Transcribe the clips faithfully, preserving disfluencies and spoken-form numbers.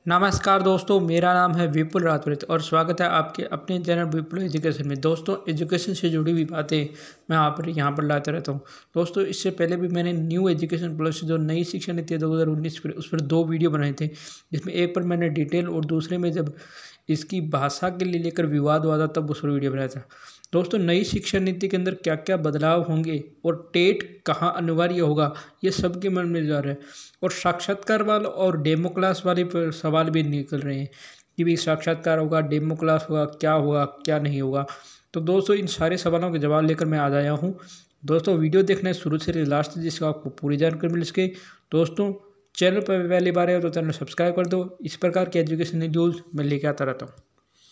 नमस्कार दोस्तों, मेरा नाम है विपुल राजपूत और स्वागत है आपके अपने चैनल विपुल एजुकेशन में। दोस्तों, एजुकेशन से जुड़ी हुई बातें मैं आप पर यहाँ पर लाते रहता हूँ। दोस्तों, इससे पहले भी मैंने न्यू एजुकेशन पॉलिसी जो नई शिक्षा नीति है दो हज़ार उन्नीस पर उस पर दो वीडियो बनाए थे, जिसमें एक पर मैंने डिटेल और दूसरे में जब इसकी भाषा के लिए लेकर विवाद हुआ था तब उस पर वीडियो बनाया था। दोस्तों, नई शिक्षा नीति के अंदर क्या क्या बदलाव होंगे और टेट कहाँ अनिवार्य होगा, ये सबके मन में जा रहा है। और साक्षात्कार वाले और डेमो क्लास वाले पर सवाल भी निकल रहे हैं कि भी साक्षात्कार होगा, डेमो क्लास होगा, क्या होगा, क्या नहीं होगा। तो दोस्तों, इन सारे सवालों के जवाब लेकर मैं आ आया हूँ। दोस्तों, वीडियो देखना शुरू से लास्ट जिसका आपको पूरी जानकारी मिल सके। दोस्तों, चैनल पर पहली बार है तो चैनल सब्सक्राइब कर दो। इस प्रकार की एजुकेशन न्यूज़ मैं लेके आता रहता हूँ।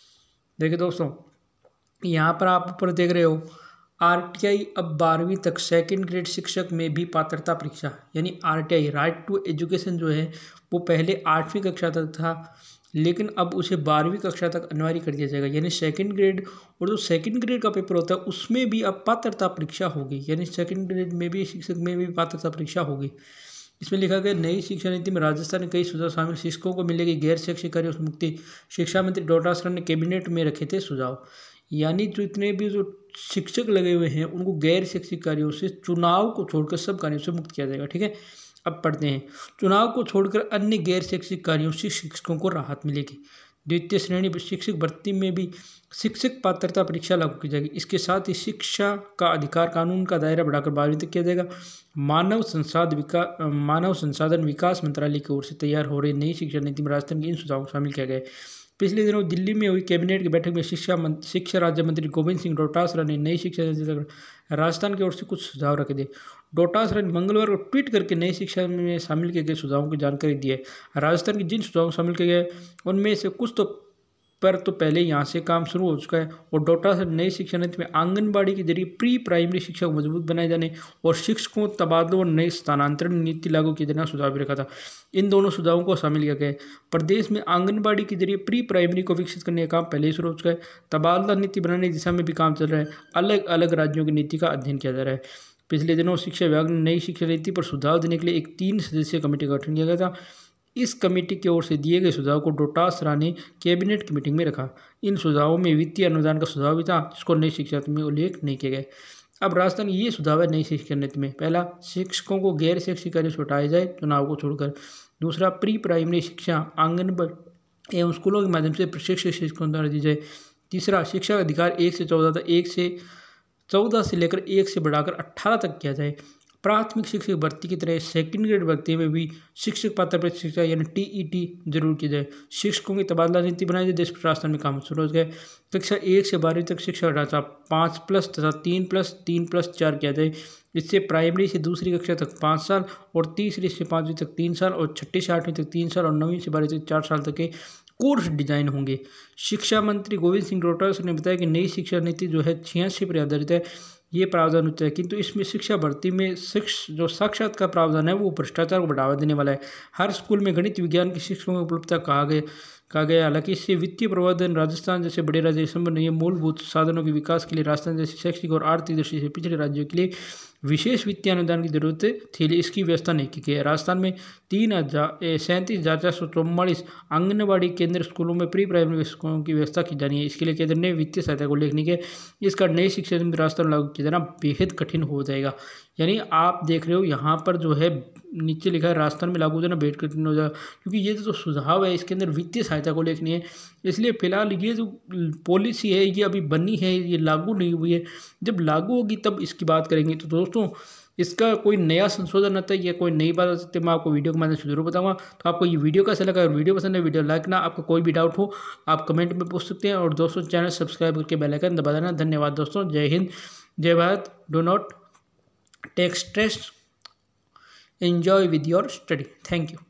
देखिए दोस्तों, यहाँ पर आप ऊपर देख रहे हो आरटीआई अब बारहवीं तक सेकंड ग्रेड शिक्षक में भी पात्रता परीक्षा, यानी आरटीआई राइट टू एजुकेशन जो है वो पहले आठवीं कक्षा तक था, लेकिन अब उसे बारहवीं कक्षा तक अनिवार्य कर दिया जाएगा। यानी सेकंड ग्रेड और जो सेकंड ग्रेड का पेपर होता है उसमें भी अब पात्रता परीक्षा होगी, यानी सेकंड ग्रेड में भी शिक्षक में भी पात्रता परीक्षा होगी। इसमें लिखा गया नई शिक्षा नीति में राजस्थान के कई सुझाव शामिल, शिक्षकों को मिलेगी गैर शैक्षिक कार्यों से मुक्ति। शिक्षा मंत्री डॉक्टर शरण ने कैबिनेट में रखे थे सुझाव, यानी जो इतने भी जो शिक्षक लगे हुए हैं उनको गैर शैक्षिक कार्यों से चुनाव को छोड़कर सब कार्यों से मुक्त किया जाएगा। ठीक है, अब पढ़ते हैं। चुनाव को छोड़कर अन्य गैर शैक्षिक कार्यों से शिक्षकों को राहत मिलेगी। द्वितीय श्रेणी शिक्षक भर्ती में भी शिक्षक पात्रता परीक्षा लागू की जाएगी। इसके साथ ही शिक्षा का अधिकार कानून का दायरा बढ़ाकर बारहवीं तक किया जाएगा। मानव संसाधन विकास मानव संसाधन विकास मंत्रालय की ओर से तैयार हो रही नई शिक्षा नीति में राजस्थान के इन सुझावों को शामिल किया गया है। पिछले दिनों दिल्ली में हुई कैबिनेट की बैठक में शिक्षा शिक्षा राज्य मंत्री गोविंद सिंह डोटासरा ने नई शिक्षा नीति राजस्थान की ओर से कुछ सुझाव रखे थे। डोटासरा ने मंगलवार को ट्वीट करके नई शिक्षा में शामिल किए गए सुझावों की जानकारी दी है। राजस्थान की जिन सुझावों शामिल किए गए उनमें से कुछ तो पर तो पहले यहाँ से काम शुरू हो चुका है। और डोटासरा ने नई शिक्षा नीति में आंगनबाड़ी के जरिए प्री प्राइमरी शिक्षा को मजबूत बनाए जाने और शिक्षकों तबादलों और नई स्थानांतरण नीति लागू किए जाने का सुझाव भी रखा था। इन दोनों सुझावों को शामिल किया गया। प्रदेश में आंगनबाड़ी के जरिए प्री प्राइमरी को विकसित करने का काम पहले ही शुरू हो चुका है। तबादला नीति बनाने की दिशा में भी काम चल रहा है। अलग अलग राज्यों की नीति का अध्ययन किया जा रहा है। पिछले दिनों शिक्षा विभाग ने नई शिक्षा नीति पर सुझाव देने के लिए एक तीन सदस्यीय कमेटी का गठन किया गया था। इस कमेटी की ओर से दिए गए सुझाव को डोटासरा ने कैबिनेट की मीटिंग में रखा। इन सुझावों में वित्तीय अनुदान का सुझाव भी था, जिसको नई शिक्षा नीति में उल्लेख नहीं किया गया। अब राजस्थान ये सुझाव है नई शिक्षा नीति में। पहला, शिक्षकों को गैर शैक्षिक कार्य से हटाया जाए चुनाव को छोड़कर। दूसरा, प्री प्राइमरी शिक्षा आंगनबाड़ी एवं स्कूलों के माध्यम से प्रशिक्षित शिक्षकों द्वारा दी जाए। तीसरा, शिक्षा का अधिकार एक से चौदह तक एक से चौदह से लेकर एक से बढ़ाकर अट्ठारह तक किया जाए। प्राथमिक शिक्षक भर्ती की तरह सेकंड ग्रेड भर्ती में भी शिक्षक पात्रता शिक्षा यानी टीईटी जरूर की जाए। शिक्षकों की तबादला नीति बनाई जाए, जिस पर राजस्थान में काम शुरू हो गया। कक्षा एक से बारहवीं तक शिक्षा ढांचा पाँच प्लस तथा तीन प्लस तीन प्लस चार किया जाए। इससे प्राइमरी से दूसरी कक्षा तक पाँच साल और तीसरी से पाँचवीं तक तीन साल और छठी से आठवीं तक तीन साल और नौवीं से बारहवीं तक चार साल तक के कोर्स डिजाइन होंगे। शिक्षा मंत्री गोविंद सिंह डोटासरा ने बताया कि नई शिक्षा नीति जो है छियासी पर आधारित है। ये प्रावधान होता है, किंतु इसमें शिक्षा भर्ती में शिक्ष जो साक्षात्कार प्रावधान है वो भ्रष्टाचार को बढ़ावा देने वाला है। हर स्कूल में गणित विज्ञान की शिक्षकों की उपलब्धता कहा गया कहा गया हालांकि इससे वित्तीय प्रबंधन राजस्थान जैसे बड़े राज्य संबंध नहीं है। मूलभूत साधनों के विकास के लिए राजस्थान जैसे शैक्षिक और आर्थिक दृष्टि से पिछड़े राज्यों के लिए विशेष वित्तीय अनुदान की जरूरत थी, इसकी व्यवस्था नहीं की गई है। राजस्थान में तीन हजार सैंतीस हजार चार सौ चौवालीस आंगनबाड़ी केंद्र स्कूलों में प्री प्राइमरी स्कूलों की व्यवस्था की जानी है। इसके लिए केंद्र ने वित्तीय सहायता को उल्लेख नहीं किया। इसका नई शिक्षा नीति राजस्थान लागू किया जाना बेहद कठिन हो जाएगा। यानी आप देख रहे हो यहाँ पर जो है नीचे लिखा है राजस्थान में लागू हो जाना बेहद कठिन हो जाएगा, क्योंकि ये जो सुझाव है इसके अंदर वित्तीय सहायता को उल्लेख नहीं है। इसलिए फिलहाल ये जो पॉलिसी है ये अभी बनी है, ये लागू नहीं हुई है। जब लागू होगी तब इसकी बात करेंगे। तो दोस्तों, इसका कोई नया संशोधन आता है या कोई नई बात आती है मैं आपको वीडियो के माध्यम से जरूर बताऊंगा। तो आपको ये वीडियो कैसा लगा, अगर वीडियो पसंद है वीडियो लाइक करना। आपका कोई भी डाउट हो आप कमेंट में पूछ सकते हैं। और दोस्तों, चैनल सब्सक्राइब करके बेल आइकन दबा देना। धन्यवाद दोस्तों, जय हिंद, जय Bharat. Do not take stress, enjoy with your study. Thank you.